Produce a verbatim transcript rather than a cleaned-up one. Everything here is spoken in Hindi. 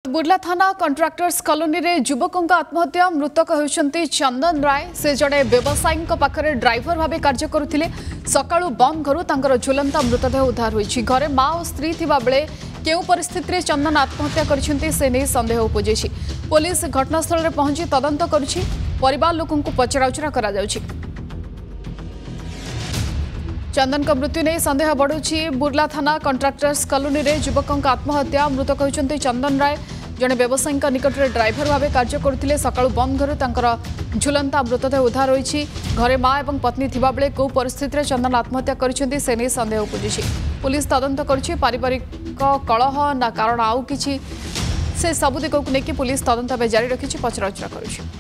बुर्ला थाना कंट्राक्टर्स कॉलोनी रे युवकों आत्महत्या मृतक होती चंदन राय से जड़े व्यवसायी पाखे ड्राइवर भाव कार्य करुले सकाळु बंद घरु तांकर झुलंता मृतदेह उद्धार होईछि। घरे मां और स्त्री थिबा बेले केउ परिस्थिति रे चंदन आत्महत्या करिसेंति से नै संदेह उपजिछि। पुलिस घटनास्थल रे पहुंची तदंत करुछि। परिवार लोकन को पचराउचरा करा जाउछि। चंदन का मृत्यु नहीं संदेह बढ़ुछि। बुर्ला थाना कंट्राक्टर्स कॉलोनी रे युवकों आत्महत्या मृतक होती चंदन राय जड़े व्यवसायी निकट में ड्राइवर भाव कार्य करते सकाळु बंद घर तांकर झुलंता मृतदेह उद्धार होईछि। घरे मां एवं पत्नी थिबा बेले को परिस्थिति रे चंदन आत्महत्या करिसेंति से नै संदेह उपजिछि। पुलिस तदंत करुछि। पारिवारिक कलह ना कारण आउ किछि से सबु दिगक नेकी पुलिस तदंत जारी रखिछि। पचराउचरा करुछि।